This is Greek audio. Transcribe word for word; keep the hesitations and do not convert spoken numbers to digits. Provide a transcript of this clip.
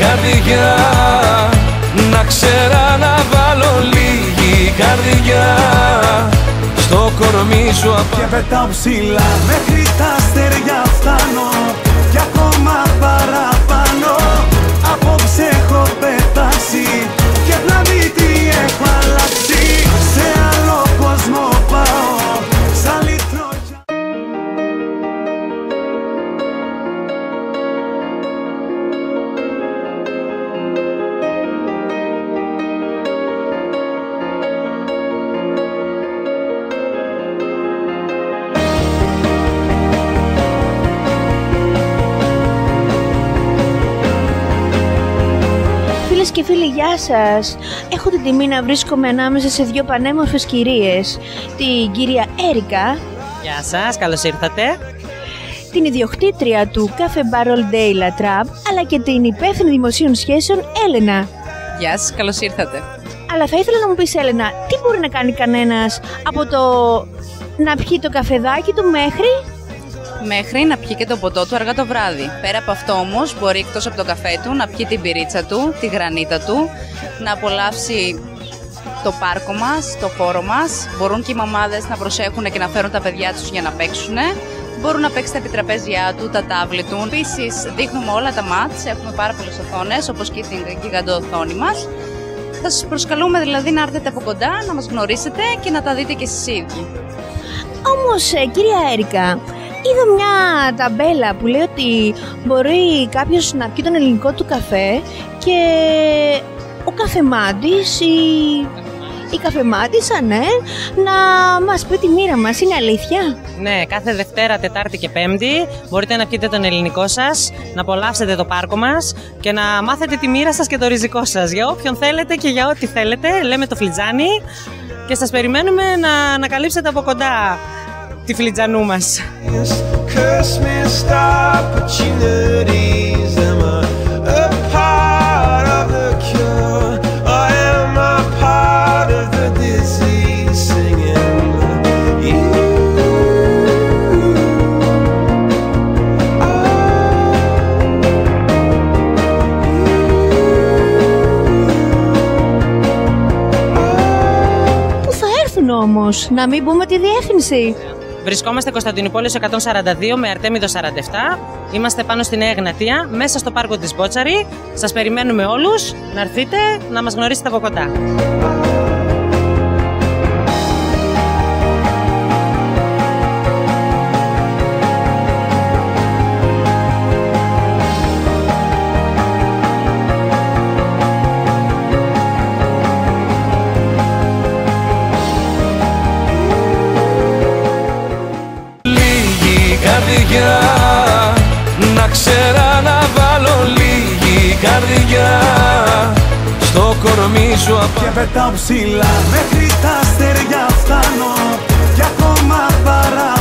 καρδιά, να ξέρα να βάλω λίγη καρδιά στο κορμί σου απ' και πετάω ψηλά μέχρι τα αστέρια φτάνω κι ακόμα παραπάνω. Απόψε έχω πετάξει και πλανήτη έχω αλλάξει. Σε άλλο κόσμο πάω σαν λιτρό. Φίλες και φίλοι, γεια σας! Έχω την τιμή να βρίσκομαι ανάμεσα σε δύο πανέμορφες κυρίες. Την κυρία Έρικα. Γεια σας, καλώς ήρθατε. Την ιδιοκτήτρια του Cafe Bar All Day La Trappe, αλλά και την υπεύθυνη δημοσίων σχέσεων Έλενα. Γεια σας, καλώς ήρθατε. Αλλά θα ήθελα να μου πεις, Έλενα, τι μπορεί να κάνει κανένας από το να πιει το καφεδάκι του μέχρι... Μέχρι να πιει και το ποτό του αργά το βράδυ. Πέρα από αυτό όμως μπορεί εκτός από το καφέ του να πιει την πυρίτσα του, τη γρανίτα του, να απολαύσει το πάρκο μας, το χώρο μας. Μπορούν και οι μαμάδες να προσέχουν και να φέρουν τα παιδιά τους για να παίξουν. Μπορούν να παίξουν τα επιτραπέζια του, τα τάβλη του. Επίσης δείχνουμε όλα τα μάτς, έχουμε πάρα πολλές οθόνες όπως και την γιγαντοοθόνη μας. Θα σας προσκαλούμε δηλαδή να έρθετε από κοντά, να μας γνωρίσετε και να τα δείτε και εσείς ίδιοι. Όμως, κυρία Έρικα, είδα μια ταμπέλα που λέει ότι μπορεί κάποιος να πιει τον ελληνικό του καφέ και ο καφεμάντης ή η καφεμάντισσα, ναι, να μας πει τη μοίρα μας. Είναι αλήθεια? Ναι, κάθε Δευτέρα, Τετάρτη και Πέμπτη μπορείτε να πιείτε τον ελληνικό σας, να απολαύσετε το πάρκο μας και να μάθετε τη μοίρα σας και το ριζικό σας. Για όποιον θέλετε και για ό,τι θέλετε, λέμε το φλιτζάνι και σας περιμένουμε να ανακαλύψετε από κοντά τη φλιτζανού μας. Πού θα έρθουν όμως, να μην πούμε τη διεύθυνση? Βρισκόμαστε Κωνσταντινούπολης εκατόν σαράντα δύο με Αρτέμιδο σαράντα επτά. Είμαστε πάνω στη Νέα Εγνατία, μέσα στο πάρκο της Μπότσαρη. Σας περιμένουμε όλους να έρθετε να μας γνωρίσετε από κοντά. καρδιά, να ξέρα να βάλω λίγη καρδιά στο κορμί σου απ' και πετάω ψηλά μέχρι τα αστέρια φτάνω κι ακόμα παρά